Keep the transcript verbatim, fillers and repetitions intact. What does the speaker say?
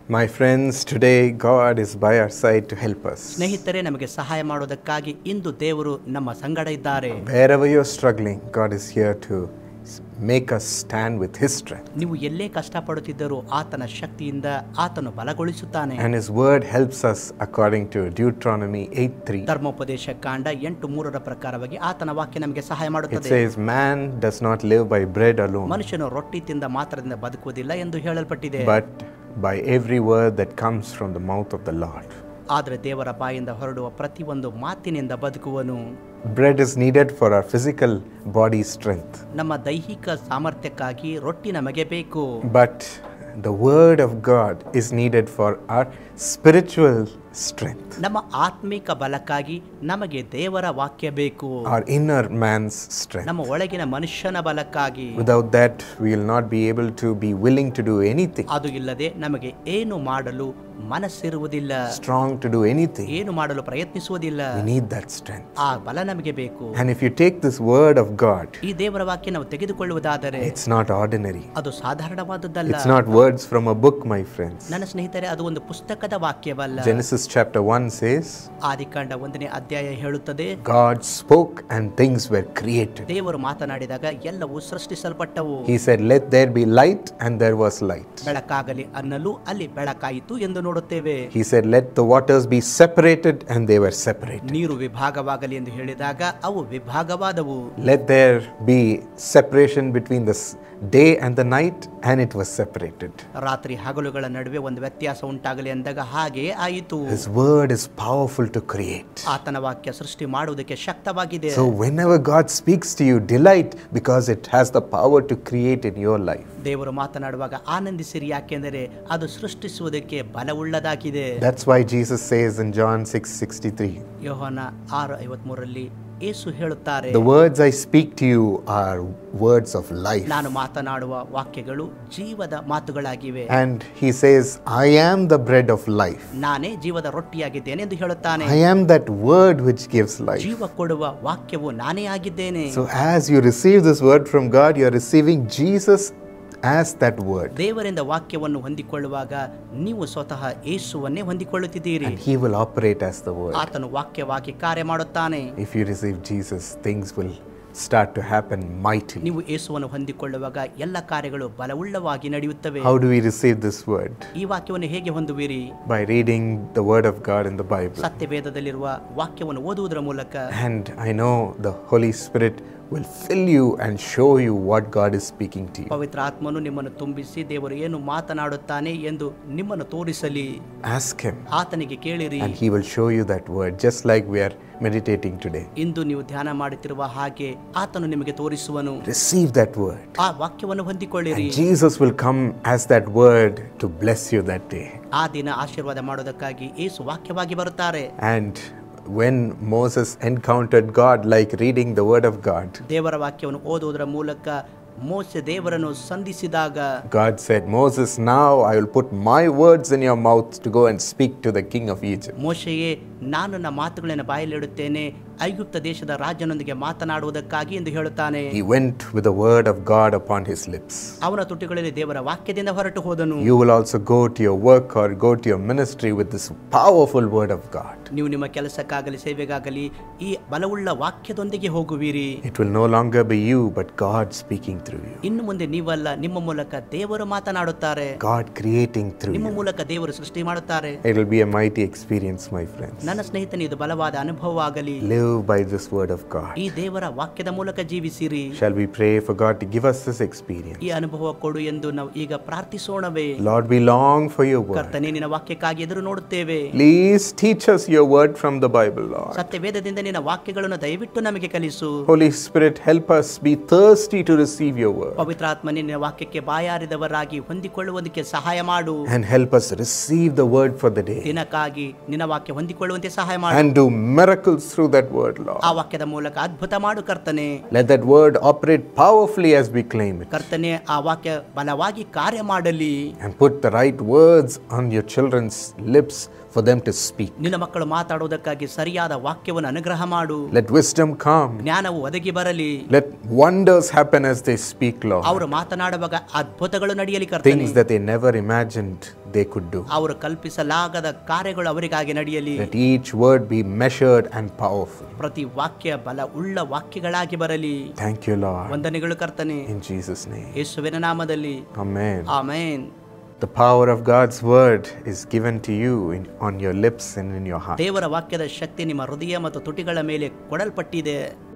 My friends, today God is by our side to help us. ಸ್ನೇಹಿತರೆ, ನಮಗೆ ಸಹಾಯ ಮಾಡೋದಕ್ಕಾಗಿ ಇಂದು ದೇವರು ನಮ್ಮ ಸಂಗಡ ಇದ್ದಾರೆ. Wherever you're struggling, God is here to make us stand with His strength. ನೀವು ಎಲ್ಲೇ ಕಷ್ಟಪಡುತ್ತಿದ್ದರೂ ಆತನ ಶಕ್ತಿಯಿಂದ ಆತನು ಬಲಗೊಳಿಸುತ್ತಾನೆ. And His word helps us according to Deuteronomy eight three. ಧರ್ಮೋಪದೇಶ ಕಾಂಡ ಎಂಟು ಮೂರರ ಪ್ರಕಾರವಾಗಿ ಆತನ ವಾಕ್ಯ ನಮಗೆ ಸಹಾಯ It ಮಾಡುತ್ತದೆ. says, man does not live by bread alone, ಮನುಷ್ಯನು ರೊಟ್ಟಿ ತಿಂದ ಮಾತ್ರದಿಂದ ಬದುಕುವುದಿಲ್ಲ ಎಂದು ಹೇಳಲ್ಪಟ್ಟಿದೆ, but by every word that comes from the mouth of the Lord. ಆದರೆ ದೇವರ ಬಾಯಿಂದ ಹೊರಡುವ ಪ್ರತಿಯೊಂದು ಮಾತಿನಿಂದ ಬದುಕುವನು. Bread is needed for our physical body strength, ನಮ್ಮ ದೈಹಿಕ ಸಾಮರ್ಥ್ಯಕ್ಕಾಗಿ ರೊಟ್ಟಿ ನಮಗೆ ಬೇಕು. but the word of God is needed for our spiritual strength, ನಮ್ಮ ಆತ್ಮಿಕ ಬಲಕ್ಕಾಗಿ ನಮಗೆ ದೇವರ ವಾಕ್ಯ ಬೇಕು. our inner man's strength. ನಮ್ಮ ಒಳಗಿನ ಮನುಷ್ಯನ ಬಲಕ್ಕಾಗಿ. Without that, we will not be able to be willing to do anything, ಅದು ಇಲ್ಲದೆ ನಮಗೆ ಏನು ಮಾಡಲು ಮನಸ್ಸಿರುವುದಿಲ್ಲ, strong to do anything. ಏನು ಮಾಡಲು ಪ್ರಯತ್ನಿಸುವುದಿಲ್ಲ. We need that strength. ಆ ಬಲ ನಮಗೆ ಬೇಕು. And if you take this word of God, ಈ ದೇವರ ವಾಕ್ಯ ನಾವು ತೆಗೆದುಕೊಳ್ಳುವುದಾದರೆ it's not ordinary. ಅದು ಸಾಧಾರಣವಾದದ್ದಲ್ಲ. It's not words from a book, my friends. ನನ್ನ ಸ್ನೇಹಿತರೆ, ಅದು ಒಂದು ಪುಸ್ತಕದ ವಾಕ್ಯವಲ್ಲ. Genesis chapter one says, ಆದಿಕಾಂಡ ಒಂದನೇ ಅಧ್ಯಾಯ ಹೇಳುತ್ತದೆ, God spoke and things were created. ದೇವರು ಮಾತನಾಡಿದಾಗ ಎಲ್ಲವೂ ಸೃಷ್ಟಿಸಲ್ಪಟ್ಟವು. He said, let there be light, and there was light. ಬೆಳಕಾಗಲಿ ಅನ್ನಲು ಅಲ್ಲಿ ಬೆಳಕಾಯಿತು ಎಂದು ನೋಡುತ್ತೇವೆ. He said, let the waters be separated, and they were separated. ನೀರು ವಿಭಾಗವಾಗಲಿ ಎಂದು ಹೇಳಿದಾಗ ಅವು ವಿಭಾಗವಾದವು. Let there be separation between the day and the night, and it was separated. ರಾತ್ರಿ ಹಗಲುಗಳ ನಡುವೆ ಒಂದು ವ್ಯತ್ಯಾಸ ಉಂಟಾಗಲಿ ಅಂದಾಗ ಹಾಗೆಯೇ ಆಯಿತು. His word is powerful to create. ಆತನ ವಾಕ್ಯ ಸೃಷ್ಟಿ ಮಾಡುವುದಕ್ಕೆ ಶಕ್ತವಾಗಿದೆ. So whenever God speaks to you, delight, because it has the power to create in your life. ದೇವರು ಮಾತನಾಡುವಾಗ ಆನಂದಿಸಿರಿ, ಯಾಕೆಂದರೆ ಅದು ಸೃಷ್ಟಿಸುವುದಕ್ಕೆ ಬಲವುಳ್ಳದಾಗಿದೆ. That's why Jesus says in John six sixty-three, ಯೋಹಾನ ಆರು ಐವತ್ಮೂರರಲ್ಲಿ ಯೇಸು ಹೇಳುತ್ತಾರೆ, the words I speak to you are words of life. ನಾನು ಮಾತನಾಡುವ ವಾಕ್ಯಗಳು ಜೀವದ ಮಾತುಗಳಾಗಿವೆ. And he says, I am the bread of life. ನಾನೇ ಜೀವದ ರೊಟ್ಟಿಯಾಗಿದ್ದೇನೆ ಎಂದು ಹೇಳುತ್ತಾನೆ. I am that word which gives life. ಜೀವ ಕೊಡುವ ವಾಕ್ಯವು ನಾನೇ ಆಗಿದ್ದೇನೆ. So as you receive this word from God, you are receiving Jesus as that word. ದೇವರಿಂದ ವಾಕ್ಯವನ್ನು ಹೊಂದಿಕೊಳ್ಳುವಾಗ ನೀವು ಸ್ವತಃ ಯೇಸುವನ್ನೇ ಹೊಂದಿಕೊಳ್ಳುತ್ತಿದ್ದೀರಿ. And he will operate as the word. ಆತನು ವಾಕ್ಯವಾಗಿ ಕಾರ್ಯ ಮಾಡುತ್ತಾನೆ. If you receive Jesus, things will start to happen mightily. ನೀವು ಯೇಸುವನ್ನು ಹೊಂದಿಕೊಳ್ಳುವಾಗ ಎಲ್ಲ ಕಾರ್ಯಗಳು ಬಲವುಳ್ಳವಾಗಿ ನಡೆಯುತ್ತವೆ. How do we receive this word? ಈ ವಾಕ್ಯವನ್ನು ಹೇಗೆ ಹೊಂದುವಿರಿ? By reading the word of God in the Bible. ಸತ್ಯವೇದದಲ್ಲಿರುವ ವಾಕ್ಯವನ್ನು ಓದುವುದರ ಮೂಲಕ. And I know the Holy Spirit will fill you and show you what God is speaking to you. ಪವಿತ್ರ ಆತ್ಮನು ನಿಮ್ಮನ್ನು ತುಂಬಿಸಿ ದೇವರು ಏನು ಮಾತನಾಡುತ್ತಾನೆ ಎಂದು ನಿಮ್ಮನ್ನು ತೋರಿಸಲಿ. Ask him. ಆತನಿಗೆ ಕೇಳಿರಿ. And he will show you that word, just like we are meditating today. ಇಂದು ನೀವು ಧ್ಯಾನ ಮಾಡುತ್ತಿರುವ ಹಾಗೆ ಆತನು ನಿಮಗೆ ತೋರಿಸುವನು. Receive that word. ಆ ವಾಕ್ಯವನ್ನು ಹೊಂದಿಕೊಳ್ಳಿರಿ. And Jesus will come as that word to bless you that day. ಆ ದಿನ ಆಶೀರ್ವಾದ ಮಾಡೋದಕ್ಕಾಗಿ ಯೇಸು ವಾಕ್ಯವಾಗಿ ಬರುತ್ತಾರೆ. And when Moses encountered God, like reading the word of God, ದೇವರ ವಾಕ್ಯವನ್ನು ಓದುವುದರ ಮೂಲಕ ಮೋಸೆ ದೇವರನ್ನು ಸಂಧಿಸಿದಾಗ God said, Moses, now I will put my words in your mouth to go and speak to the king of Egypt. ಮೋಶೆಯೇ, ನಾನು ನನ್ನ ಮಾತುಗಳನ್ನು ಬಾಯಲ್ಲಿಡುತ್ತೇನೆ ಐಗುಪ್ತ ದೇಶದ ರಾಜನೊಂದಿಗೆ ಮಾತನಾಡುವುದಕ್ಕಾಗಿ ಎಂದು ಹೇಳುತ್ತಾನೆ. He went with the word of God upon his lips. ಅವನ ತುಟಿಗಳಲ್ಲಿ ದೇವರ ವಾಕ್ಯದಿಂದ ಹೊರಟು ಹೋದನು. You will also go to your work or go to your ministry with this powerful word of God. ನೀವು ನಿಮ್ಮ ಕೆಲಸಕ್ಕಾಗಲಿ ಸೇವೆಗಾಗಲಿ ಈ ಬಲವುಳ್ಳ ವಾಕ್ಯದೊಂದಿಗೆ ಹೋಗುವಿರಿ. It will no longer be you, but God speaking through you. ಇನ್ನು ಮುಂದೆ ನೀವಲ್ಲ, ನಿಮ್ಮ ಮೂಲಕ ದೇವರು ಮಾತನಾಡುತ್ತಾರೆ. God creating through ನಿಮ್ಮ you. ಮೂಲಕ ದೇವರು ಸೃಷ್ಟಿ ಮಾಡುತ್ತಾರೆ. It will be a mighty experience, my friends. ನನ್ನ ಸ್ನೇಹಿತನೇ, ಇದು ಬಲವಾದ ಅನುಭವವಾಗಲಿ. Live by this word of God. ಈ ದೇವರ ವಾಕ್ಯದ ಮೂಲಕ ಜೀವಿಸಿರಿ. Shall we pray for God to give us this experience? ಈ ಅನುಭವ ಕೊಡು ಎಂದು ನಾವು ಈಗ ಪ್ರಾರ್ಥಿಸೋಣವೇ? Lord, we long for your word. ಕರ್ತನೇ, ನಿನ್ನ ವಾಕ್ಯಕ್ಕಾಗಿ ಎದುರು ನೋಡುತ್ತೇವೆ. Please teach us your word from the Bible, Lord. ಸತ್ಯವೇದದಿಂದ ನಿನ್ನ ವಾಕ್ಯಗಳನ್ನು ದಯವಿಟ್ಟು ನಮಗೆ ಕಲಿಸು. Holy Spirit, help us be thirsty to receive your word. ಪವಿತ್ರಾತ್ಮನೇ, ನಿನ್ನ ವಾಕ್ಯಕ್ಕೆ ಬಾಯಾರಿದವರಾಗಿ ಹೊಂದಿಕೊಳ್ಳುವುದಕ್ಕೆ ಸಹಾಯ ಮಾಡು. And help us receive the word for the day. ದಿನಕ್ಕಾಗಿ ನಿನ್ನ ವಾಕ್ಯ ಹೊಂದಿಕೊಳ್ಳುವಂತೆ ಸಹಾಯ ಮಾಡು. And do miracles through that word, Lord. ಆ ವಾಕ್ಯದ ಮೂಲಕ ಅದ್ಭುತ ಮಾಡು ಕರ್ತನೆ. Let that word operate powerfully as we claim it. ಕರ್ತನೆ, ಆ ವಾಕ್ಯ ಬಲವಾಗಿ ಕಾರ್ಯ ಮಾಡಲಿ. And put the right words on your children's lips for them to speak. ನಿನ್ನ ಮಕ್ಕಳು ಮಾತಾಡುವುದಕ್ಕಾಗಿ ಸರಿಯಾದ ವಾಕ್ಯವನ್ನು ಅನುಗ್ರಹ ಮಾಡು. Let wisdom come. ಜ್ಞಾನವು ಒದಗಿ ಬರಲಿ. Let wonders happen as they speak, Lord. ಅವರು ಮಾತನಾಡುವಾಗ ಅದ್ಭುತಗಳು ನಡೆಯಲಿ ಕರ್ತನೆ. Things that they never imagined they could do. ಅವರು ಕಲ್ಪಿಸಲಾಗದ ಕಾರ್ಯಗಳು ಅವರಿಗಾಗಿ ನಡೆಯಲಿ. Let each word be measured and powerful. ಪ್ರತಿ ವಾಕ್ಯ ಬಲ ಉಳ್ಳ ವಾಕ್ಯಗಳಾಗಿ ಬರಲಿ. Thank you, Lord. ವಂದನೆಗಳು ಕರ್ತನೇ. In Jesus' name. ಯೇಸುವಿನ ನಾಮದಲ್ಲಿ. Amen. Amen. The power of God's word is given to you in, on your lips and in your heart. ದೇವರ ವಾಕ್ಯದ ಶಕ್ತಿ ನಿಮ್ಮ ಹೃದಯ ಮತ್ತು ತುಟಿಗಳ ಮೇಲೆ ಕೊಡಲ್ಪಟ್ಟಿದೆ.